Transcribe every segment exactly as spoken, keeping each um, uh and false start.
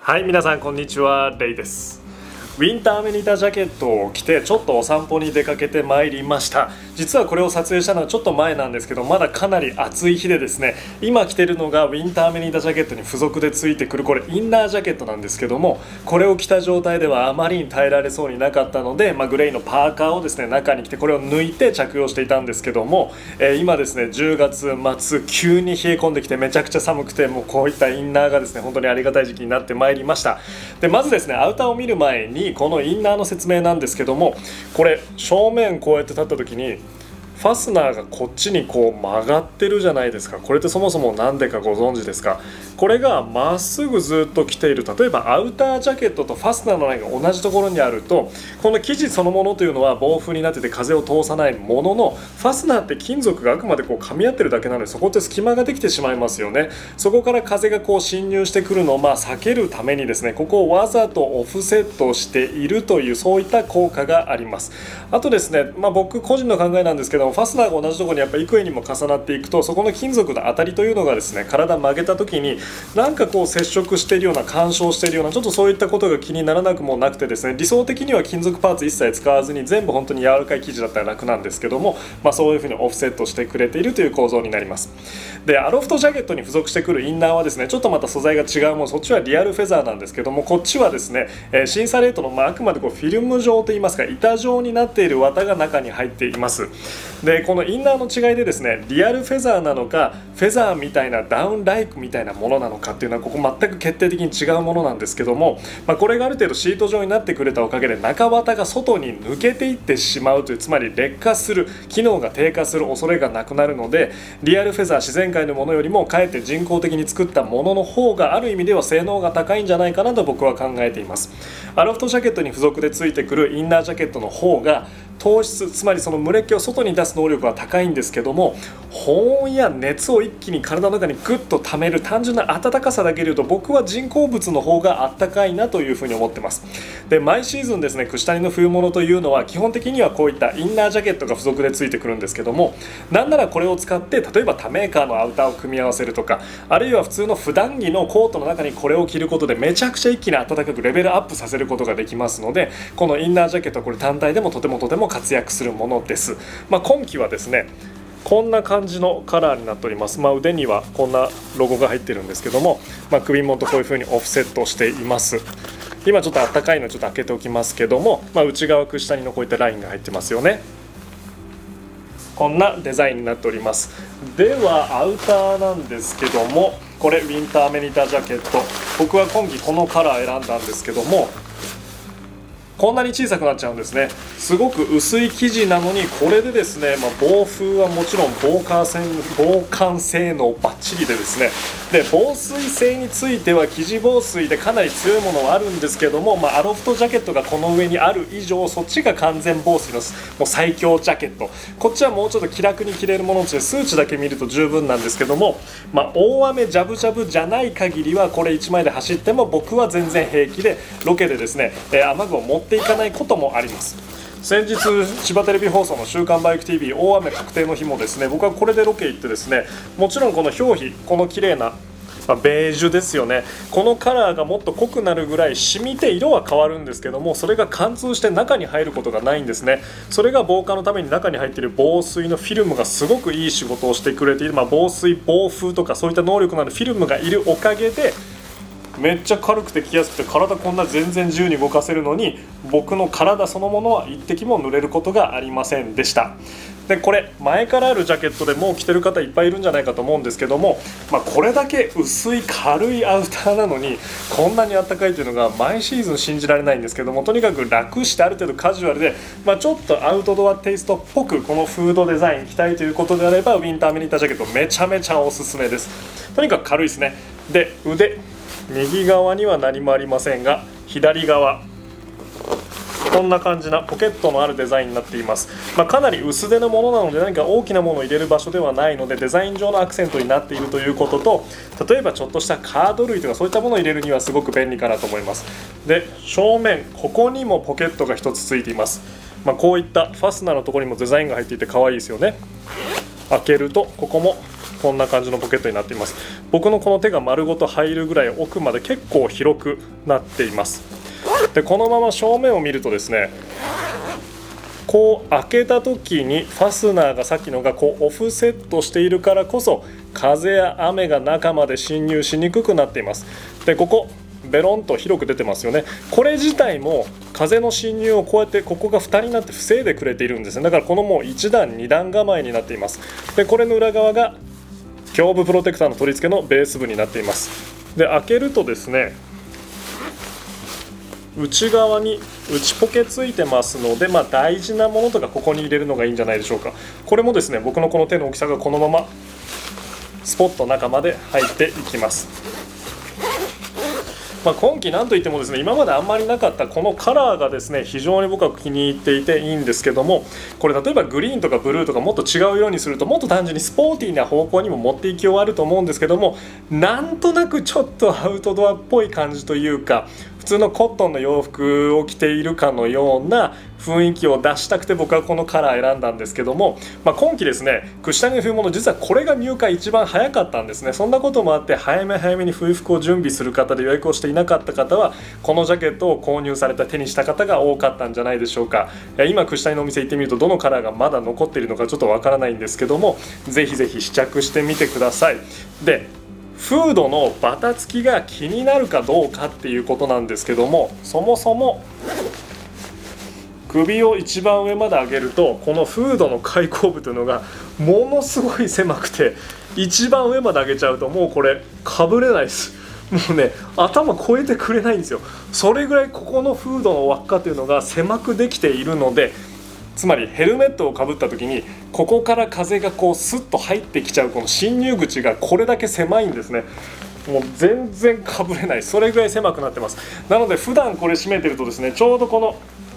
はい、皆さんこんにちは、レイです。ウィンターアメニタジャケットを着てちょっとお散歩に出かけてまいりました。実はこれを撮影したのはちょっと前なんですけど、まだかなり暑い日でですね、今着てるのがウィンターアメニタジャケットに付属でついてくるこれインナージャケットなんですけども、これを着た状態ではあまりに耐えられそうになかったので、まあ、グレーのパーカーをですね中に着てこれを抜いて着用していたんですけども、えー、今ですねじゅうがつ末急に冷え込んできてめちゃくちゃ寒くて、もうこういったインナーがですね本当にありがたい時期になってまいりました。でまずですねアウターを見る前にこのインナーの説明なんですけども、これ正面こうやって立った時にファスナーがこっちにこう曲がってるじゃないですか。これってそもそも何でかご存知ですか？これがまっすぐずっと着ている、例えばアウタージャケットとファスナーのラインが同じところにあると、この生地そのものというのは防風になってて風を通さないものの、ファスナーって金属があくまでこう噛み合ってるだけなので、そこって隙間ができてしまいますよね。そこから風がこう侵入してくるのをまあ避けるためにですね、ここをわざとオフセットしているという、そういった効果があります。あとですね、まあ、僕個人の考えなんですけども、ファスナーが同じところにやっぱ幾重にも重なっていくと、そこの金属の当たりというのがですね体曲げた時になんかこう接触しているような、干渉しているような、ちょっとそういったことが気にならなくもなくてですね、理想的には金属パーツ一切使わずに全部本当に柔らかい生地だったら楽なんですけども、まあ、そういうふうにオフセットしてくれているという構造になります。でアロフトジャケットに付属してくるインナーはですねちょっとまた素材が違うもの、そっちはリアルフェザーなんですけども、こっちはですね、えー、シンサレートの、まあ、あくまでこうフィルム状といいますか板状になっている綿が中に入っています。でこのインナーの違いでですね、リアルフェザーなのかフェザーみたいなダウンライクみたいなものなのかっていうのはここ全く決定的に違うものなんですけども、まあ、これがある程度シート状になってくれたおかげで中綿が外に抜けていってしまうという、つまり劣化する、機能が低下する恐れがなくなるので、リアルフェザー自然界のものよりもかえって人工的に作ったものの方がある意味では性能が高いんじゃないかなと僕は考えています。アロフトジャケットに付属でついてくるインナージャケットの方が糖質、つまりその蒸れ気を外に出す能力は高いんですけども、保温や熱を一気に体の中にグッと溜める単純な暖かさだけでいうと、僕は人工物の方があったかいなというふうに思ってます。で毎シーズンですね串谷の冬物というのは基本的にはこういったインナージャケットが付属でついてくるんですけども、なんならこれを使って例えば他メーカーのアウターを組み合わせるとか、あるいは普通の普段着のコートの中にこれを着ることでめちゃくちゃ一気に暖かくレベルアップさせることができますので、このインナージャケットはこれ単体でもとてもとても活躍するものです。まあ、今季はですねこんな感じのカラーになっております。まあ、腕にはこんなロゴが入ってるんですけども、まあ、首元こういう風にオフセットしています。今ちょっとあったかいのちょっと開けておきますけども、まあ、内側串谷のこういったラインが入ってますよね。こんなデザインになっております。ではアウターなんですけども、これウィンターアメニタジャケット、僕は今季このカラー選んだんですけども、こんなに小さくなっちゃうんですね。すごく薄い生地なのに、これでですね、まあ、防風はもちろん防寒性防寒性能バッチリでですね、で防水性については生地防水でかなり強いものはあるんですけども、まあ、アロフトジャケットがこの上にある以上、そっちが完全防水のもう最強ジャケット、こっちはもうちょっと気楽に着れるものとして数値だけ見ると十分なんですけども、まあ、大雨ジャブジャブじゃない限りはこれいちまいで走っても僕は全然平気で、ロケでですね、えー、雨具を持っていかないこともあります。先日千葉テレビ放送の週刊バイク ティーブイ 大雨確定の日もですね、僕はこれでロケ行ってですね、もちろんこの表皮、この綺麗なまあ、ベージュですよね、このカラーがもっと濃くなるぐらい染みて色は変わるんですけども、それが貫通して中に入ることがないんですね。それが防寒のために中に入っている防水のフィルムがすごくいい仕事をしてくれている、まあ、防水防風とかそういった能力のあるフィルムがいるおかげでめっちゃ軽くて着やすくて、体こんな全然自由に動かせるのに、僕の体そのものは一滴も濡れることがありませんでした。でこれ前からあるジャケットでもう着てる方いっぱいいるんじゃないかと思うんですけども、まあ、これだけ薄い軽いアウターなのにこんなに暖かいというのが毎シーズン信じられないんですけども、とにかく楽してある程度カジュアルで、まあ、ちょっとアウトドアテイストっぽくこのフードデザイン着たいということであれば、ウィンターアメニタジャケットめちゃめちゃおすすめです。とにかく軽いですね。で腕、右側には何もありませんが、左側こんな感じなポケットのあるデザインになっています。まあ、かなり薄手のものなので何か大きなものを入れる場所ではないので、デザイン上のアクセントになっているということと、例えばちょっとしたカード類とかそういったものを入れるにはすごく便利かなと思います。で正面ここにもポケットがひとつついています。まあ、こういったファスナーのところにもデザインが入っていて可愛いですよね。開けるとここもこんな感じのポケットになっています。僕のこの手が丸ごと入るぐらい奥まで結構広くなっています。でこのまま正面を見るとですね、こう開けた時にファスナーがさっきのがこうオフセットしているからこそ風や雨が中まで侵入しにくくなっています。でここベロンと広く出てますよね。これ自体も風の侵入をこうやってここがふたりになって防いでくれているんですね。だからこのもういち段に段構えになっています。でこれの裏側が胸部プロテクターの取り付けのベース部になっています。で開けるとですね、内側に内ポケついてますので、まあ、大事なものとかここに入れるのがいいんじゃないでしょうか。これもですね、僕のこの手の大きさがこのままスポッと中まで入っていきます。まあ、今季なんといってもですね、今まであんまりなかったこのカラーがですね非常に僕は気に入っていていいんですけども、これ例えばグリーンとかブルーとかもっと違うようにするともっと単純にスポーティーな方向にも持っていきようあると思うんですけども、なんとなくちょっとアウトドアっぽい感じというか、普通のコットンの洋服を着ているかのような雰囲気を出したくて僕はこのカラー選んだんですけども、まあ、今季ですね串谷の冬物実はこれが入荷一番早かったんですね。そんなこともあって早め早めに冬服を準備する方で予約をしていなかった方はこのジャケットを購入された手にした方が多かったんじゃないでしょうか。今串谷のお店行ってみるとどのカラーがまだ残っているのかちょっとわからないんですけども、ぜひぜひ試着してみてください。でフードのバタつきが気になるかどうかっていうことなんですけども、そもそも首を一番上まで上げるとこのフードの開口部というのがものすごい狭くて、一番上まで上げちゃうともうこれかぶれないです。もうね頭越えてくれないんですよ。それぐらいここのフードの輪っかというのが狭くできているので、つまりヘルメットをかぶった時にここから風がこうスッと入ってきちゃうこの侵入口がこれだけ狭いんですね。もう全然かぶれない、それぐらい狭くなってます。なので普段これ締めてるとですね、ちょうどこの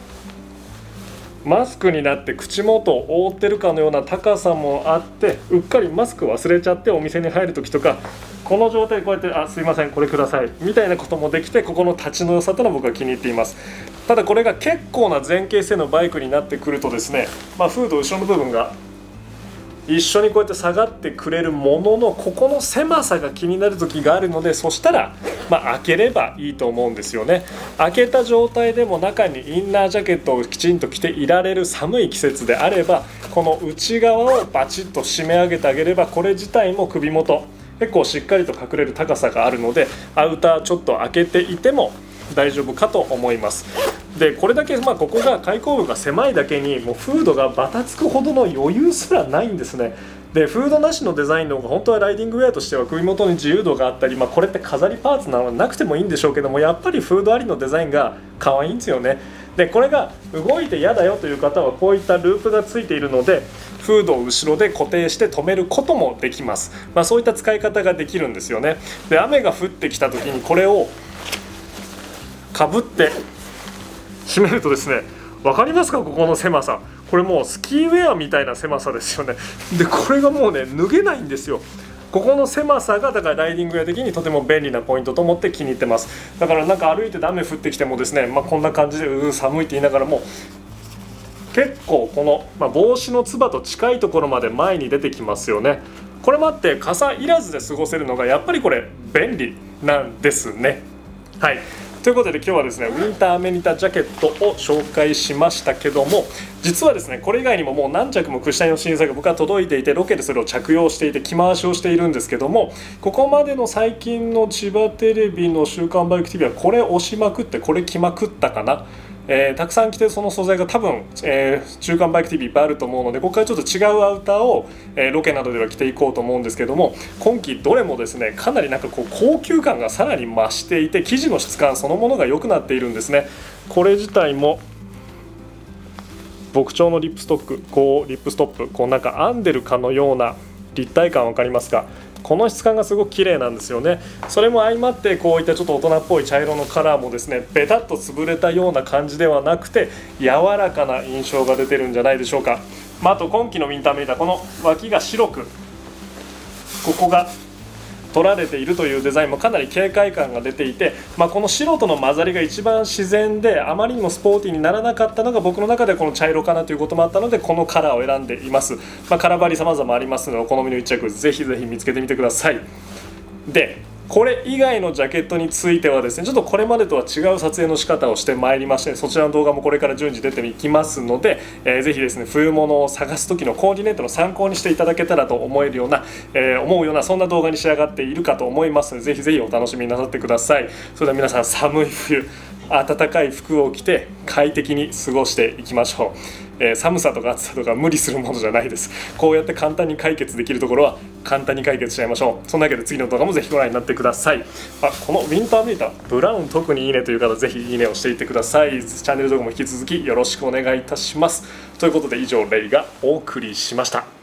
マスクになって口元を覆ってるかのような高さもあって、うっかりマスク忘れちゃってお店に入る時とかこの状態でこうやって「あすいませんこれください」みたいなこともできて、ここの立ちの良さというのは僕は気に入っています。ただこれが結構な前傾姿勢のバイクになってくるとですね、まあ、フード後ろの部分が一緒にこうやって下がってくれるものの、ここの狭さが気になる時があるので、そしたら、まあ、開ければいいと思うんですよね。開けた状態でも中にインナージャケットをきちんと着ていられる寒い季節であれば、この内側をバチッと締め上げてあげれば、これ自体も首元結構しっかりと隠れる高さがあるので、アウターちょっと開けていても大丈夫かと思います。でこれだけ、まあ、ここが開口部が狭いだけにもうフードがバタつくほどの余裕すらないんですね。でフードなしのデザインの方が本当はライディングウェアとしては首元に自由度があったり、まあ、これって飾りパーツなのでなくてもいいんでしょうけども、やっぱりフードありのデザインが可愛いんですよね。でこれが動いて嫌だよという方はこういったループがついているので、フードを後ろで固定して止めることもできます。まあ、そういった使い方ができるんですよね。で雨が降ってきた時にこれをかぶって締めるとですね、分かりますかここの狭さ。これもうスキーウェアみたいな狭さですよね。でこれがもうね脱げないんですよ。ここの狭さがだからライディングウェア的にとても便利なポイントと思って気に入ってます。だからなんか歩いてて雨降ってきてもですね、まあ、こんな感じでうー寒いって言いながらも結構この、まあ、帽子のつばと近いところまで前に出てきますよね。これもあって傘いらずで過ごせるのがやっぱりこれ便利なんですね。はい、ということで今日はですねウィンターアメニタジャケットを紹介しましたけども、実はですねこれ以外にももう何着も串谷の新作が僕は届いていて、ロケでそれを着用していて着回しをしているんですけども、ここまでの最近の千葉テレビの週刊バイク ティービー はこれ押しまくってこれ着まくったかな。えー、たくさん着てその素材が多分、えー、週刊バイク ティービー いっぱいあると思うので、ここからちょっと違うアウターを、えー、ロケなどでは着ていこうと思うんですけども、今季どれもですねかなりなんかこう高級感がさらに増していて、生地の質感そのものが良くなっているんですね。これ自体も牧鳥のリップストック、こうリップストップこうなんか編んでるかのような立体感分かりますか。この質感がすごく綺麗なんですよね。それも相まってこういったちょっと大人っぽい茶色のカラーもですねベタっと潰れたような感じではなくて柔らかな印象が出てるんじゃないでしょうか。まあ、あと今季のウィンターメイターこの脇が白くここが取られているというデザインもかなり軽快感が出ていて、まあ、この白との混ざりが一番自然であまりにもスポーティーにならなかったのが僕の中でこの茶色かなということもあったので、このカラーを選んでいます。まあ、カラーバリ様々ありますので、お好みの一着ぜひぜひ見つけてみてください。でこれ以外のジャケットについてはですね、ちょっとこれまでとは違う撮影の仕方をしてまいりまして、そちらの動画もこれから順次出ていきますので、えー、ぜひですね冬物を探す時のコーディネートの参考にしていただけたらと思えるような、えー、思うようなそんな動画に仕上がっているかと思いますので、ぜひぜひお楽しみになさってください。それでは皆さん、寒い冬暖かい服を着て快適に過ごしていきましょう。えー、寒さとか暑さとか無理するものじゃないです。こうやって簡単に解決できるところは簡単に解決しちゃいましょう。そんなわけで次の動画もぜひご覧になってください。あ、このウィンターミーターブラウン特にいいねという方、ぜひいいねをしていってください。チャンネル動画も引き続きよろしくお願いいたします。ということで以上レイがお送りしました。